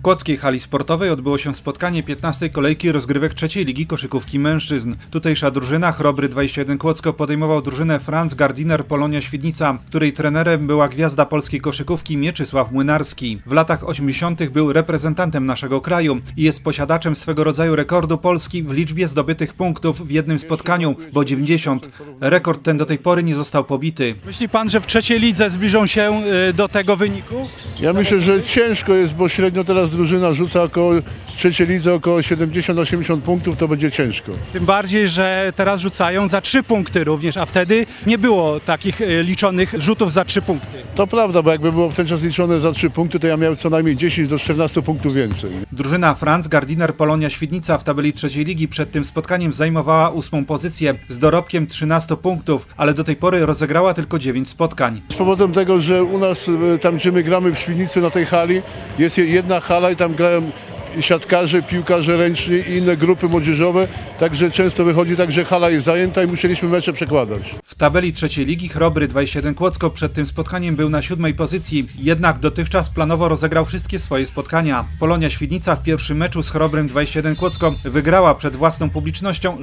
Kłodzkiej hali sportowej odbyło się spotkanie 15. kolejki rozgrywek trzeciej ligi koszykówki mężczyzn. Tutejsza drużyna Chrobry 21 Kłodzko podejmował drużynę Franz Gardiner Polonia Świdnica, której trenerem była gwiazda polskiej koszykówki Mieczysław Młynarski. W latach 80. był reprezentantem naszego kraju i jest posiadaczem swego rodzaju rekordu Polski w liczbie zdobytych punktów w jednym spotkaniu, bo 90. Rekord ten do tej pory nie został pobity. Myśli pan, że w trzeciej lidze zbliżą się do tego wyniku? Ja myślę, że ciężko jest, bo średnio teraz drużyna rzuca w trzeciej lidze około 70-80 punktów, to będzie ciężko. Tym bardziej, że teraz rzucają za 3 punkty również, a wtedy nie było takich liczonych rzutów za 3 punkty. To prawda, bo jakby było w ten czas liczone za 3 punkty, to ja miałem co najmniej 10 do 14 punktów więcej. Drużyna Franz Gardiner Polonia Świdnica w tabeli trzeciej ligi przed tym spotkaniem zajmowała 8. pozycję z dorobkiem 13 punktów, ale do tej pory rozegrała tylko 9 spotkań. Z powodem tego, że u nas, tam gdzie my gramy w Świdnicy na tej hali, jest jedna hala i tam grają siatkarze, piłkarze ręczni i inne grupy młodzieżowe, także często wychodzi tak, że hala jest zajęta i musieliśmy mecze przekładać. W tabeli trzeciej ligi Chrobry 21 Kłodzko przed tym spotkaniem był na 7. pozycji, jednak dotychczas planowo rozegrał wszystkie swoje spotkania. Polonia Świdnica w pierwszym meczu z Chrobrym 21 Kłodzko wygrała przed własną publicznością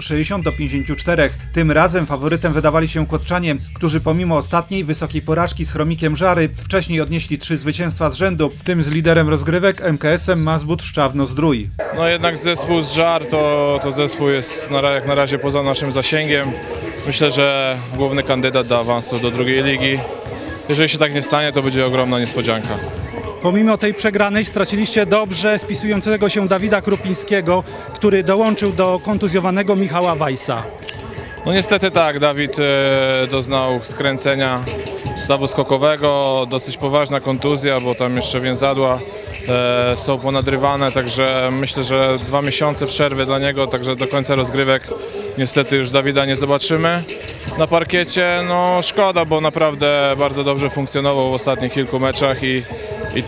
60-54. Tym razem faworytem wydawali się kłodzczanie, którzy pomimo ostatniej wysokiej porażki z Chromikiem Żary wcześniej odnieśli 3 zwycięstwa z rzędu, w tym z liderem rozgrywek MKS-em Mazbut Szczawno-Zdrój. No jednak zespół z Żar to zespół jest jak na razie poza naszym zasięgiem. Myślę, że główny kandydat do awansu do drugiej ligi. Jeżeli się tak nie stanie, to będzie ogromna niespodzianka. Pomimo tej przegranej straciliście dobrze spisującego się Dawida Krupińskiego, który dołączył do kontuzjowanego Michała Weissa. No niestety tak, Dawid doznał skręcenia stawu skokowego, dosyć poważna kontuzja, bo tam jeszcze więzadła są ponadrywane, także myślę, że 2 miesiące przerwy dla niego, także do końca rozgrywek niestety już Dawida nie zobaczymy na parkiecie. No szkoda, bo naprawdę bardzo dobrze funkcjonował w ostatnich kilku meczach i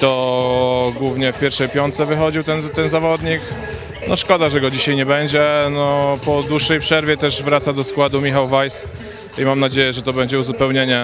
to głównie w pierwszej piątce wychodził ten zawodnik. No szkoda, że go dzisiaj nie będzie. No, po dłuższej przerwie też wraca do składu Michał Weiss i mam nadzieję, że to będzie uzupełnienie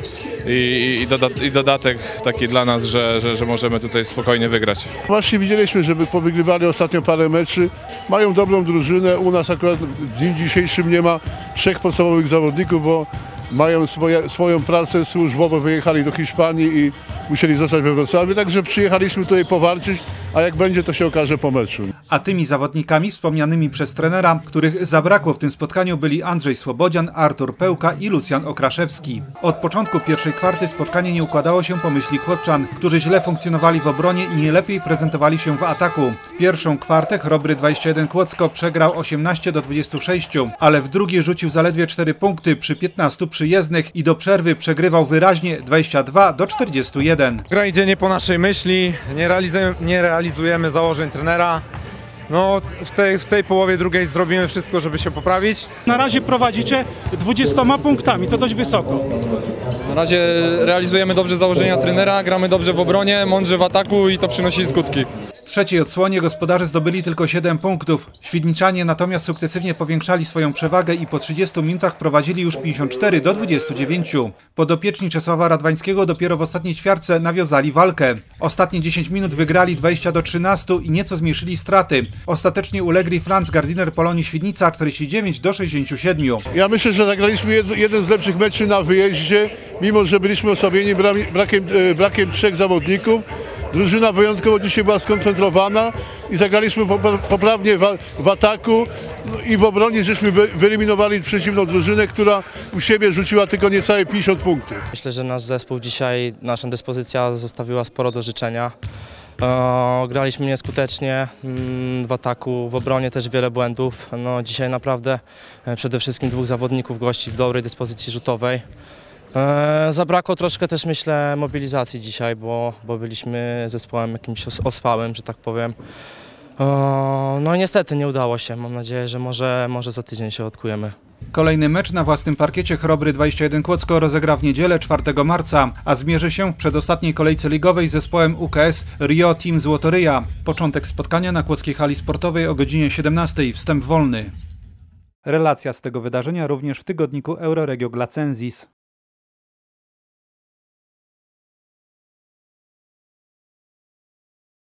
i dodatek taki dla nas, że możemy tutaj spokojnie wygrać. Właśnie widzieliśmy, żeby powygrywali ostatnio parę meczy. Mają dobrą drużynę. U nas akurat w dniu dzisiejszym nie ma 3 podstawowych zawodników, bo mają swoją pracę służbową, wyjechali do Hiszpanii i musieli zostać we Wrocławiu, także przyjechaliśmy tutaj powalczyć, a jak będzie, to się okaże po meczu. A tymi zawodnikami wspomnianymi przez trenera, których zabrakło w tym spotkaniu, byli Andrzej Słobodzian, Artur Pełka i Lucjan Okraszewski. Od początku pierwszej kwarty spotkanie nie układało się po myśli kłodzczan, którzy źle funkcjonowali w obronie i nie lepiej prezentowali się w ataku. Pierwszą kwartę Chrobry 21 Kłodzko przegrał 18-26, ale w drugiej rzucił zaledwie 4 punkty przy 15 przyjezdnych i do przerwy przegrywał wyraźnie 22-41. Gra idzie nie po naszej myśli, nie realizujemy założeń trenera. No, w tej połowie drugiej zrobimy wszystko, żeby się poprawić. Na razie prowadzicie 20 punktami, to dość wysoko. Na razie realizujemy dobrze założenia trenera, gramy dobrze w obronie, mądrze w ataku i to przynosi skutki. W trzeciej odsłonie gospodarze zdobyli tylko 7 punktów. Świdniczanie natomiast sukcesywnie powiększali swoją przewagę i po 30 minutach prowadzili już 54-29. Podopieczni Czesława Radwańskiego dopiero w ostatniej ćwiartce nawiązali walkę. Ostatnie 10 minut wygrali 20-13 i nieco zmniejszyli straty. Ostatecznie ulegli Franz Gardiner Polonii Świdnica 49-67. Ja myślę, że zagraliśmy jeden z lepszych meczów na wyjeździe, mimo że byliśmy osłabieni brakiem 3 zawodników. Drużyna wyjątkowo dzisiaj była skoncentrowana i zagraliśmy poprawnie w ataku i w obronie, żeśmy wyeliminowali przeciwną drużynę, która u siebie rzuciła tylko niecałe 50 punktów. Myślę, że nasz zespół dzisiaj, nasza dyspozycja zostawiła sporo do życzenia. Graliśmy nieskutecznie w ataku, w obronie też wiele błędów. No, dzisiaj naprawdę przede wszystkim 2 zawodników gości w dobrej dyspozycji rzutowej. Zabrakło troszkę też, myślę, mobilizacji dzisiaj, bo byliśmy zespołem jakimś ospałym, że tak powiem. No i niestety nie udało się. Mam nadzieję, że może za tydzień się odkujemy. Kolejny mecz na własnym parkiecie Chrobry 21 Kłodzko rozegra w niedzielę 4 marca, a zmierzy się w przedostatniej kolejce ligowej z zespołem UKS Rio Team Złotoryja. Początek spotkania na Kłodzkiej hali sportowej o godzinie 17. Wstęp wolny. Relacja z tego wydarzenia również w tygodniku Euroregio Glacensis.